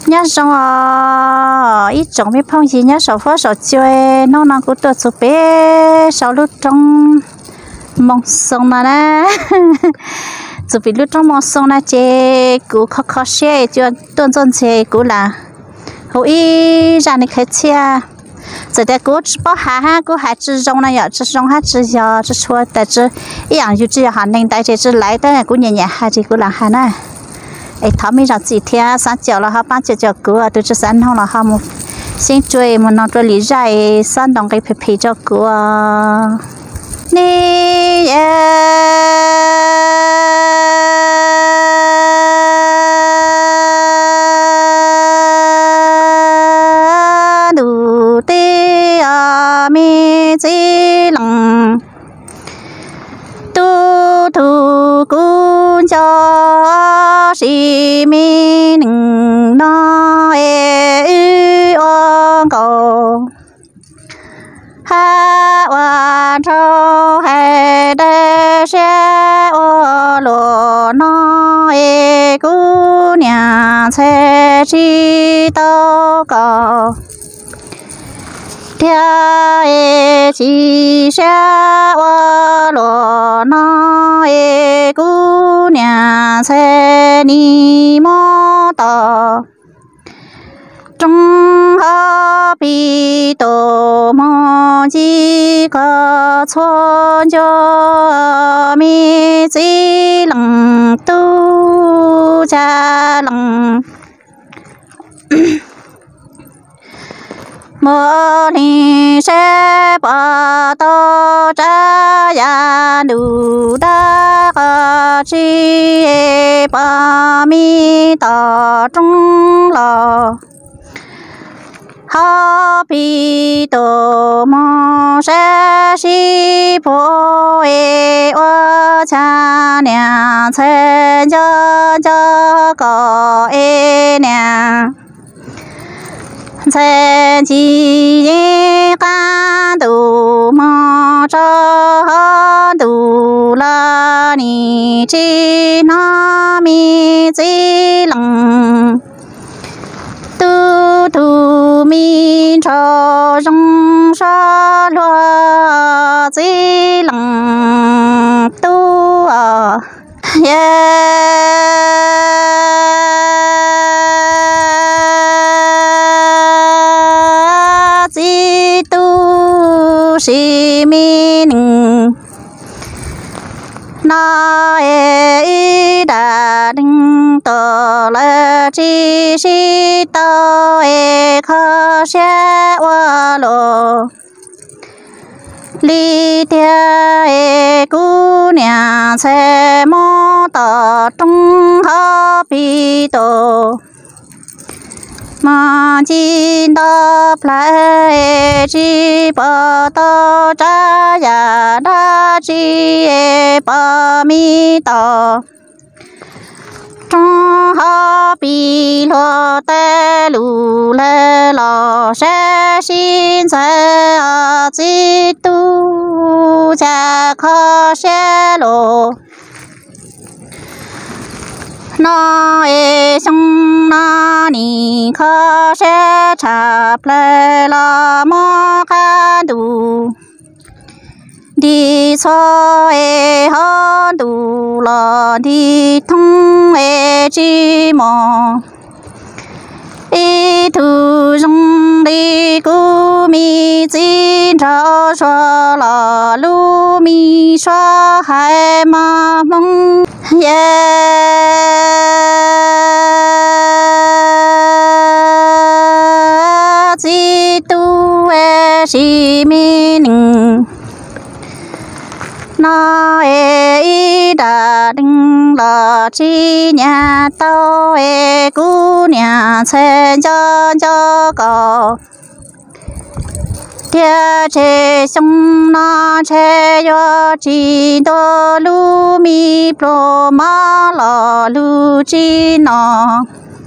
nhá xong ít trồng mấy phong gì nhá sầu phớt sầu chơi nó cũng được chụp bé sau lúc trong mong sông mà nè chụp bị lúc trong mong sông nè chơi cũng khó khó xe cho tuần tuần chơi cũng là hoi ra này khai chia giờ đây cũng bao ha cũng hay chỉ rong này giờ chỉ rong ha chỉ giờ chỉ xua tại chỉอย่างอยู่chỉ hàng nên tại chỉ lại tới cũng nhẹ nhẹ ha chỉ cũng là ha nè ấy tháo mi ra chỉ theo sáng chiều là ha ban chiều chiều cửa tôi chỉ sáng không là ha một xin chơi một nó tôi lý giải sáng đồng cái phê cho cửa nè đủ tê mi chỉ lòng tu thu cũng cho si mi nương nó ong cầu ha wa cho hay để xe ô lô nó cú nhà xe chi tao cầu theo chỉ xe ô lô nó cú nhà xe ni mô tao trong họ bị tổ mò chỉ có chôn cho mi chỉ lòng tu cha lòng mơ ni sẽ bỏ to cha ya đủ đã có chi bỏ mi tỏ trong lò họ bị tổ mò sẽ si phô ô cha nhà sẽ cho có nhà sẽ chỉ ca đủ mò cho đủ là ni chi nó mi chỉ lòng tu tu mi cho rong sa loa chỉ lòng tu chỉ tu si mi na đã đừng tỏ là chỉ si tao khó sẽ qua lộ li theo cú nhà sẽ mò tỏ trong họ bị tổ mà chỉ đáp lại chỉ bỏ tao trả ya đã chỉ bỏ mi tao trong họ bị lo tê lù lê lo sẽ xin sẽ chỉ tu cha khó sẽ lộ nó xong nó ni khó sẽ chạp lê lo mò khá đủ đi so ho đủ lo đi thông chi mò đi thu dung đi cú mi chỉ cho so lo lu mi so hai ma mong chỉ tu si mi ning nó đã đừng lo chi nhà tao cú nhà xe cho có tia che sông nó che yo chi do lu mi pro ma lo lu chi nó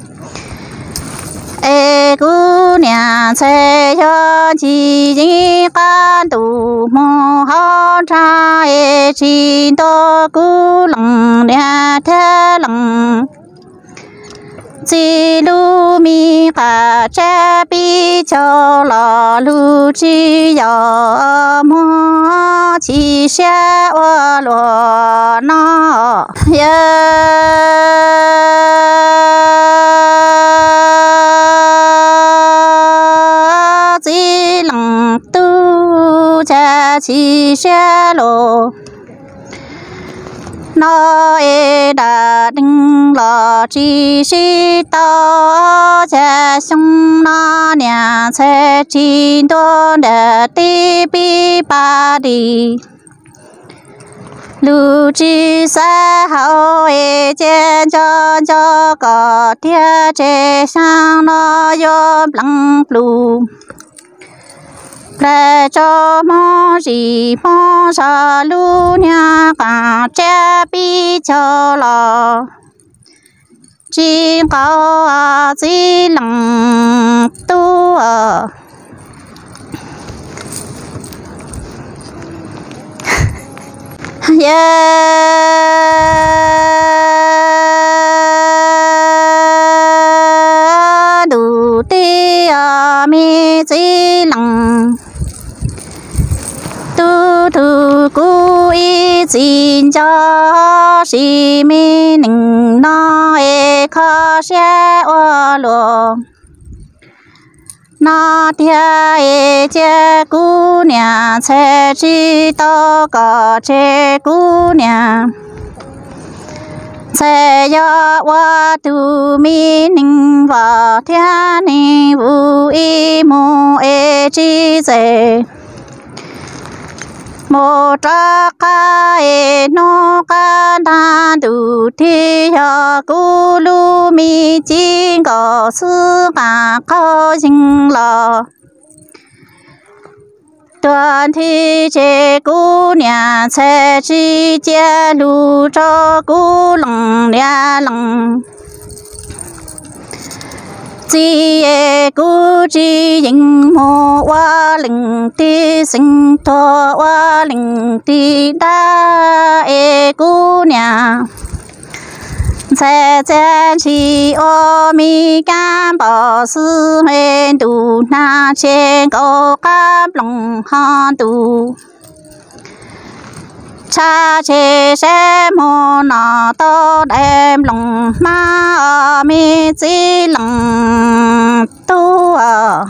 cú nhà xe cho chỉ ca đủ mò ho cha chỉ to cú lòng nhà thế lòng chỉ lu mi cả cha bi cho lò lu chỉ yo mo chỉ xa wa lo nó chỉ lăng tu cha chỉ xa lo nó đã đừng lo chỉ sĩ tao cha sung nó nhà sẽ chỉ đôi để đi bi ba đi lưu chỉ sa hậu trên cho có thiên chế sang nó yếm lăng blue để cho mong gì mong sa lu nhà cả cha bi cho lo chỉ có chỉ lăng tu đủ ti mi chỉ lăng tu tu cú y chín cho si mi nịnh nó khó xe ô lô nó thia che cú nhà xe chi to có che cú nhà xe yo wa tu mi nịnh vào thia ni vu y mu chi dễ một cái nó cái đa đủ thì cho cú lu mi chỉ có sự cả khó sinh lo tuần thì chế cú nhà sẽ chỉ chế lu cho cú lăng nhà lăng chỉ cú chỉ những mô hoa linh ti sinh thọ hoa linh ti đa cú nhà sẽ chân chỉ ô mi cam bảo sư huyền đủ na trên cổ cam lòng han đủ cha chế sẽ mô nọ to đem lòng ma mi chỉ lòng tu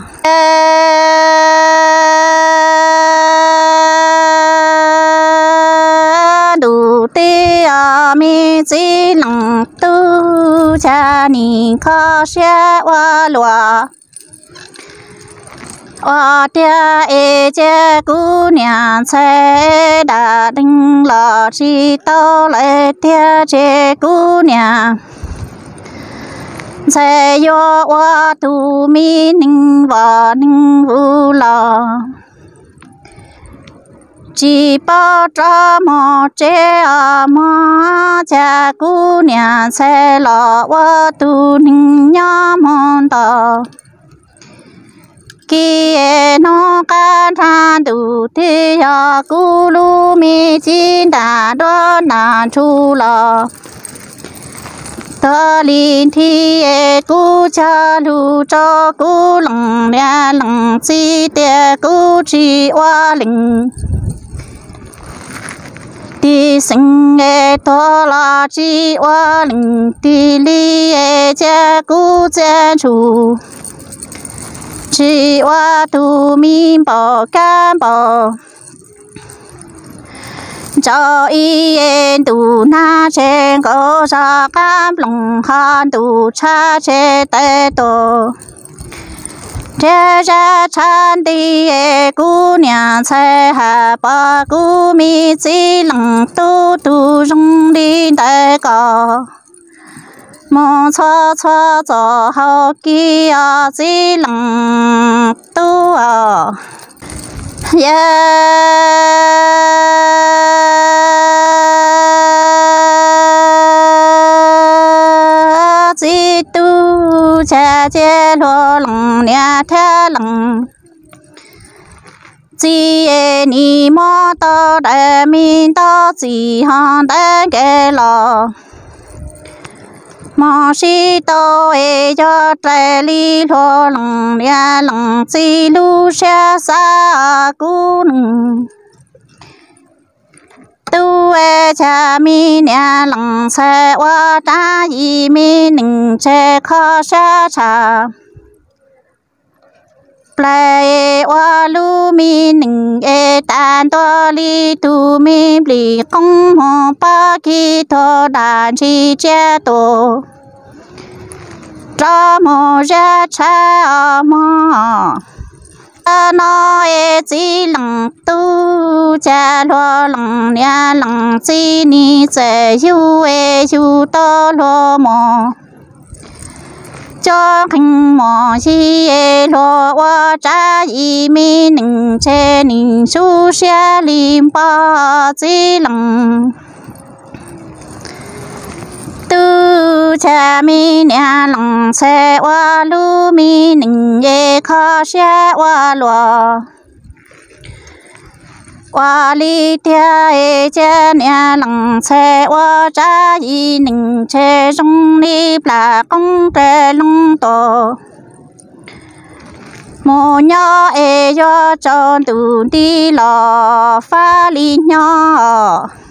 đủ ti mi chỉ lòng tu cha ni khó sẽ qua lúa tia che cú nhà xe đã đừng lo chỉ tao lại tia che cú nhà xe yo wa tu mi ning wa ning vu lo chỉ bao cho một chế mà cha cú nhà xe lo wa tu ning nhá mòn tao kia nó can than đủ thì cho cú lu mi chín đã đó là chu lo tơ linh thì cú cha lu cho cú lăng nhà lăng chi tiề cú chi hoa linh ti sinh to la chi hoa linh ti li cha cú cha chu chỉ qua tu mi bỏ cam bỏ cho yên tu na trên có ra cam lòng han tu cha chế tê tô chế ra chan đi cú nhà xe hà ba cú mi chỉ lòng tu tu rong đi tê có mong cho cho hậu kia chỉ lăng tu chỉ tu cha chế lo lăng nhà thế lăng chỉ ni mô to đại minh to chỉ hòn đại cái lo mò si tô e cho trẻ li lo lăng lia lăng chi lu xa xa cú tu e cha mi nia lăng xe wa ta yi mi nừng che kho xa cha plei wa lu mi nừng e tan to li tu mi bli công ho pa ki to đàn chi che to ra mo ra cha mo nó e chỉ lăng tu cha lo lăng nia lăng chỉ ni che yu e yu to lo mo cho khinh mò chi e lo wa cha yi mi nừng che ning su xia lim pa chỉ lăng tu cha mi nia lăng xe wa lu mi nừng e kho xia wa lo wa li tia e cha nia lăng xe wa cha yi nừng che rong li pla công tre lung to mò nhỏ e yo cho tu đi lo pha li nhỏ